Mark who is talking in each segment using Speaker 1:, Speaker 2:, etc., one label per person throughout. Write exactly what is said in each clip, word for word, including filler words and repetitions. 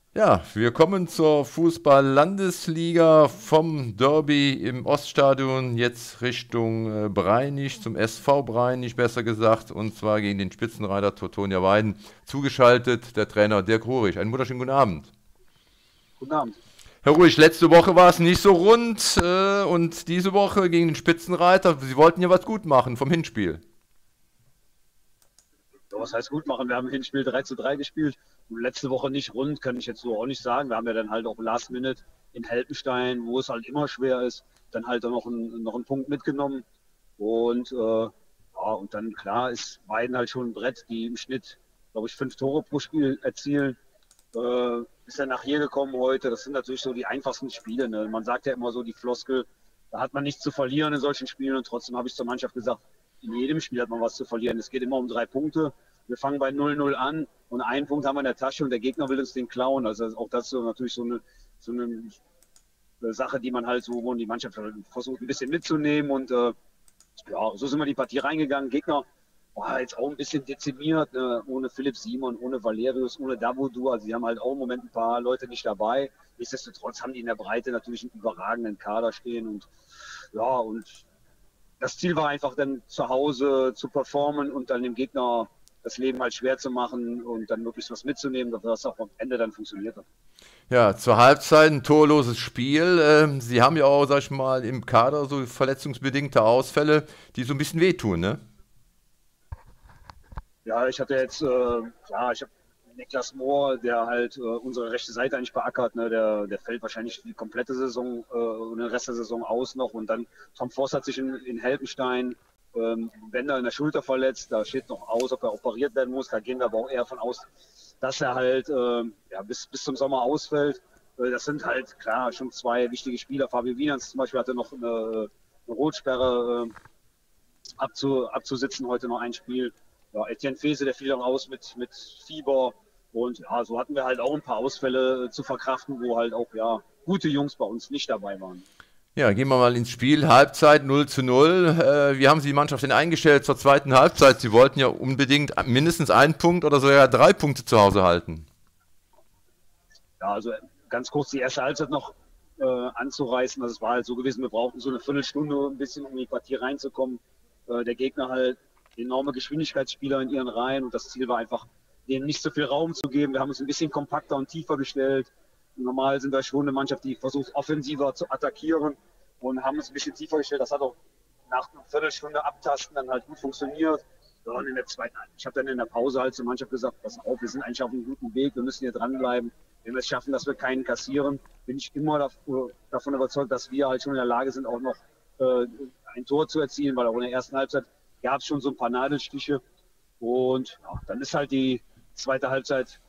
Speaker 1: Ja, wir kommen zur Fußball-Landesliga vom Derby im Oststadion jetzt Richtung äh, Breinisch, zum S V Breinisch besser gesagt, und zwar gegen den Spitzenreiter Teutonia Weiden. Zugeschaltet der Trainer Dirk Ruhrig. Einen wunderschönen guten Abend.
Speaker 2: Guten Abend.
Speaker 1: Herr Ruhrig, letzte Woche war es nicht so rund äh, und diese Woche gegen den Spitzenreiter. Sie wollten ja was gut machen vom Hinspiel.
Speaker 2: Ja, was heißt gut machen? Wir haben Hinspiel drei zu drei gespielt. Und letzte Woche nicht rund, kann ich jetzt so auch nicht sagen. Wir haben ja dann halt auch Last Minute in Heldenstein, wo es halt immer schwer ist, dann halt auch noch, ein, noch einen Punkt mitgenommen. Und, äh, ja, und dann klar ist Weiden halt schon ein Brett, die im Schnitt, glaube ich, fünf Tore pro Spiel erzielen. Äh, ist er nach hier gekommen heute. Das sind natürlich so die einfachsten Spiele. Ne? Man sagt ja immer so die Floskel, da hat man nichts zu verlieren in solchen Spielen. Und trotzdem habe ich zur Mannschaft gesagt, in jedem Spiel hat man was zu verlieren. Es geht immer um drei Punkte. Wir fangen bei null null an und einen Punkt haben wir in der Tasche und der Gegner will uns den klauen. Also auch das ist so natürlich so eine, so eine Sache, die man halt so, wo die Mannschaft versucht ein bisschen mitzunehmen. Und äh, ja, so sind wir die Partie reingegangen. Gegner war jetzt auch ein bisschen dezimiert, ne? Ohne Philipp Simon, ohne Valerius, ohne Davodu. Also die haben halt auch im Moment ein paar Leute nicht dabei. Nichtsdestotrotz haben die in der Breite natürlich einen überragenden Kader stehen. Und ja, und das Ziel war einfach dann zu Hause zu performen und dann dem Gegner das Leben halt schwer zu machen und dann möglichst was mitzunehmen, dass das auch am Ende dann funktioniert hat.
Speaker 1: Ja, zur Halbzeit ein torloses Spiel. Ähm, Sie haben ja auch, sag ich mal, im Kader so verletzungsbedingte Ausfälle, die so ein bisschen wehtun, ne?
Speaker 2: Ja, ich hatte jetzt, äh, ja, ich habe Niklas Mohr, der halt äh, unsere rechte Seite eigentlich beackert, ne? der, der fällt wahrscheinlich die komplette Saison äh, und den Rest der Saison aus noch. Und dann Tom Voss hat sich in, in Helpenstein ähm, Bänder in der Schulter verletzt. Da steht noch aus, ob er operiert werden muss. Da gehen wir aber auch eher von aus, dass er halt äh, ja, bis, bis zum Sommer ausfällt. Äh, das sind halt klar schon zwei wichtige Spieler. Fabio Wielands zum Beispiel hatte noch eine, eine Rotsperre äh, abzu, abzusitzen, heute noch ein Spiel. Ja, Etienne Fese, der fiel dann raus mit, mit Fieber. Und ja, so hatten wir halt auch ein paar Ausfälle äh, zu verkraften, wo halt auch ja gute Jungs bei uns nicht dabei waren.
Speaker 1: Ja, gehen wir mal ins Spiel. Halbzeit null zu null. Äh, wie haben Sie die Mannschaft denn eingestellt zur zweiten Halbzeit? Sie wollten ja unbedingt mindestens einen Punkt oder sogar drei Punkte zu Hause halten.
Speaker 2: Ja, also ganz kurz die erste Halbzeit noch äh, anzureißen. Also es war halt so gewesen, wir brauchten so eine Viertelstunde ein bisschen, um in die Partie reinzukommen. Äh, der Gegner halt enorme Geschwindigkeitsspieler in ihren Reihen und das Ziel war einfach, denen nicht so viel Raum zu geben. Wir haben uns ein bisschen kompakter und tiefer gestellt. Normal sind wir schon eine Mannschaft, die versucht, offensiver zu attackieren und haben uns ein bisschen tiefer gestellt. Das hat auch nach einer Viertelstunde Abtasten dann halt gut funktioniert. Ja, und in der zweiten, ich habe dann in der Pause halt zur Mannschaft gesagt, pass auf, wir sind eigentlich auf einem guten Weg, wir müssen hier dranbleiben. Wenn wir es schaffen, dass wir keinen kassieren, bin ich immer davon überzeugt, dass wir halt schon in der Lage sind, auch noch äh, ein Tor zu erzielen, weil auch in der ersten Halbzeit gab es schon so ein paar Nadelstiche. Und ja, dann ist halt die zweite Halbzeit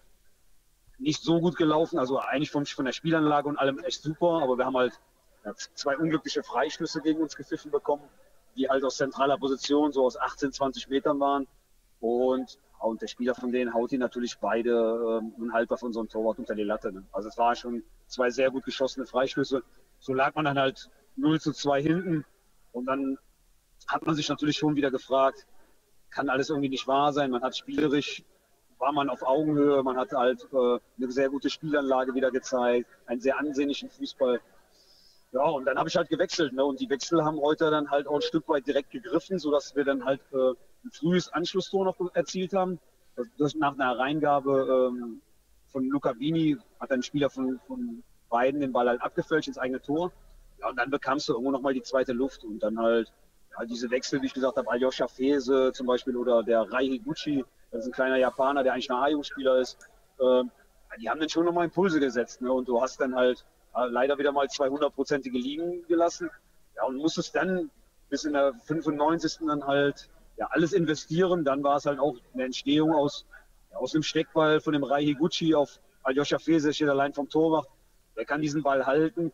Speaker 2: nicht so gut gelaufen. Also eigentlich vom, von der Spielanlage und allem echt super, aber wir haben halt ja, zwei unglückliche Freischlüsse gegen uns gepfiffen bekommen, die halt aus zentraler Position so aus achtzehn, zwanzig Metern waren. Und, ja, und der Spieler von denen haut die natürlich beide ähm, unhaltbar von so einem Torwart unter die Latte. Ne? Also es waren schon zwei sehr gut geschossene Freischlüsse. So lag man dann halt null zu zwei hinten. Und dann hat man sich natürlich schon wieder gefragt, kann alles irgendwie nicht wahr sein. Man hat spielerisch, war man auf Augenhöhe, man hat halt äh, eine sehr gute Spielanlage wieder gezeigt, einen sehr ansehnlichen Fußball. Ja, und dann habe ich halt gewechselt. Ne? Und die Wechsel haben heute dann halt auch ein Stück weit direkt gegriffen, sodass wir dann halt äh, ein frühes Anschlusstor noch erzielt haben. Das, nach einer Reingabe ähm, von Luca Bini hat ein Spieler von, von beiden den Ball halt abgefälscht ins eigene Tor. Ja, und dann bekamst du irgendwo nochmal die zweite Luft und dann halt ja, diese Wechsel, wie ich gesagt habe, Aljoscha Fese zum Beispiel oder der Rai Higuchi, das ist ein kleiner Japaner, der eigentlich ein A-Jugendspieler ist. Äh, die haben dann schon nochmal Impulse gesetzt. Ne? Und du hast dann halt äh, leider wieder mal zwei hundertprozentige liegen gelassen. Ja, und musstest dann bis in der fünfundneunzigsten dann halt ja, alles investieren. Dann war es halt auch eine Entstehung aus, ja, aus dem Steckball von dem Rai Higuchi auf Aljoscha Fese, steht allein vom Torwart. Der kann diesen Ball halten.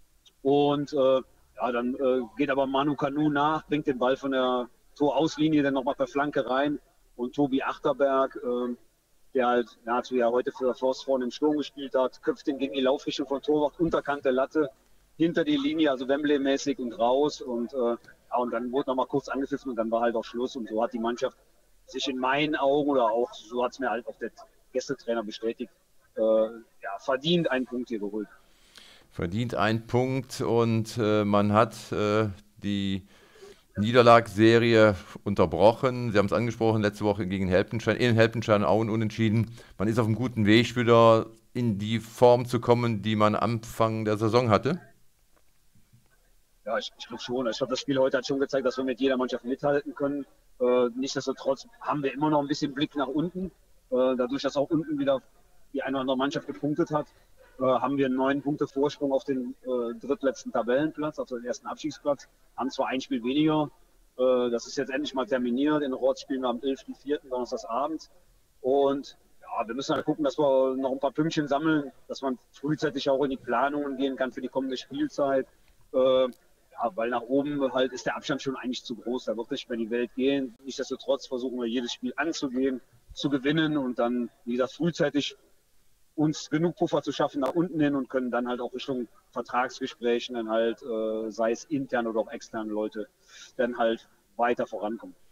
Speaker 2: Und äh, ja, dann äh, geht aber Manu Kanu nach, bringt den Ball von der Torauslinie dann nochmal per Flanke rein. Und Tobi Achterberg, äh, der halt nahezu ja heute für Forst vorne im Sturm gespielt hat, köpft den gegen die Laufrichtung von Torwart, Unterkante Latte, hinter die Linie, also Wembley-mäßig und raus. Und, äh, ja, und dann wurde nochmal kurz angepfiffen und dann war halt auch Schluss. Und so hat die Mannschaft sich in meinen Augen oder auch so hat es mir halt auch der Gästetrainer bestätigt, äh, ja, verdient einen Punkt hier geholt.
Speaker 1: Verdient ein Punkt und äh, man hat äh, die Niederlagsserie unterbrochen. Sie haben es angesprochen, letzte Woche gegen Helpenstein, in Helpenstein Auen unentschieden. Man ist auf einem guten Weg, wieder in die Form zu kommen, die man Anfang der Saison hatte.
Speaker 2: Ja, ich, ich glaube schon. Ich glaube, das Spiel heute hat schon gezeigt, dass wir mit jeder Mannschaft mithalten können. Äh, nichtsdestotrotz haben wir immer noch ein bisschen Blick nach unten. Äh, dadurch, dass auch unten wieder die eine oder andere Mannschaft gepunktet hat, äh, haben wir neun Punkte Vorsprung auf den äh, drittletzten Tabellenplatz, auf den ersten Abstiegsplatz. Haben zwar ein Spiel weniger. Äh, das ist jetzt endlich mal terminiert. In Rotz spielen wir am elften vierten donnerstagsabend. Und ja, wir müssen halt gucken, dass wir noch ein paar Pünktchen sammeln, dass man frühzeitig auch in die Planungen gehen kann für die kommende Spielzeit. Äh, Ja, weil nach oben halt ist der Abstand schon eigentlich zu groß. Da wird nicht mehr die Welt gehen. Nichtsdestotrotz versuchen wir jedes Spiel anzugehen, zu gewinnen und dann, wie gesagt, frühzeitig uns genug Puffer zu schaffen nach unten hin und können dann halt auch Richtung Vertragsgesprächen dann halt, äh, sei es intern oder auch externe Leute, dann halt weiter vorankommen.